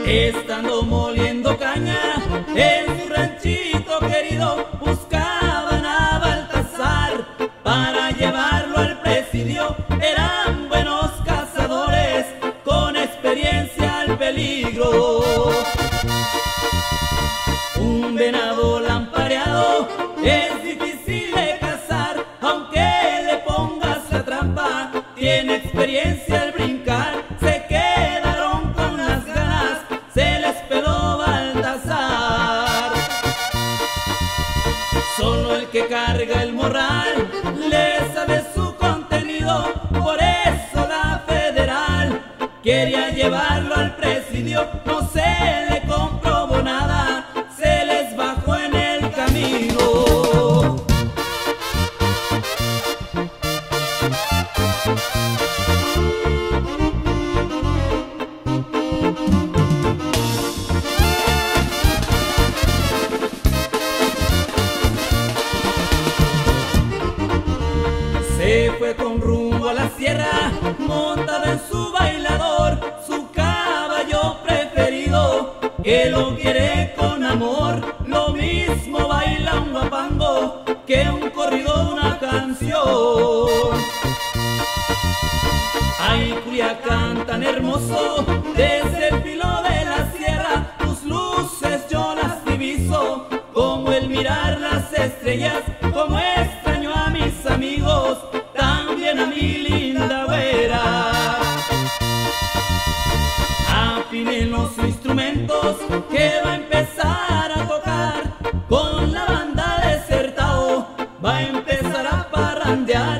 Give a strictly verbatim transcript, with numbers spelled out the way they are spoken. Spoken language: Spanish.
Estando moliendo caña en su ranchito querido, buscaban a Baltasar para llevarlo al presidio. Eran buenos cazadores con experiencia al peligro. Un venado lampareado es difícil de cazar, aunque le pongas la trampa, tiene experiencia al brincar. Se quedaron con las ganas, se les peló Baltasar. Solo el que carga el morral le sabe su contenido, por eso la federal quería llevarlo al presidio. No se le comprobó nada, se les bajó en el camino. Se fue con rumbo a la sierra, montado en su bailador, su caballo preferido, que lo quiere con amor. Lo mismo baila un guapango que un corrido, una canción. Ay, Culiacán tan hermoso, desde el filo de la sierra, tus luces yo las diviso, como el mirar las estrellas, como extraño a mis amigos, también a mi linda güera. Afinen los instrumentos que va a empezar a tocar, con la banda de Certao va a empezar a parrandear.